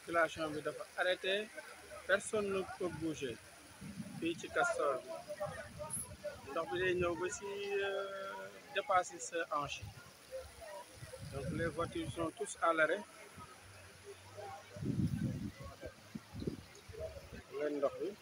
circulation bi dafa arrêté personne ne peut bouger fii ci Castor bi ndox bi day ñëw ba si dépasser sa hanche donc les voitures sont tous à l'arrêt leen ndox bi